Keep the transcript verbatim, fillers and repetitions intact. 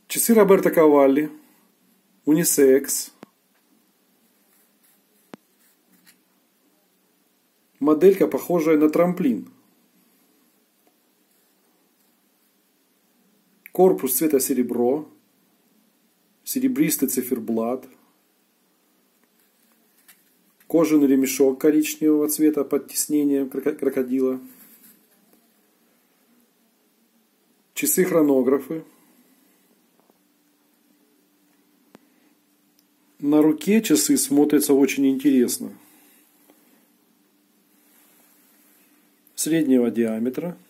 Часы Роберто Кавалли. Унисекс. Моделька, похожая на трамплин. Корпус цвета серебро. Серебристый циферблат. Кожаный ремешок коричневого цвета под тиснением крокодила. Часы-хронографы. На руке часы смотрятся очень интересно. Среднего диаметра.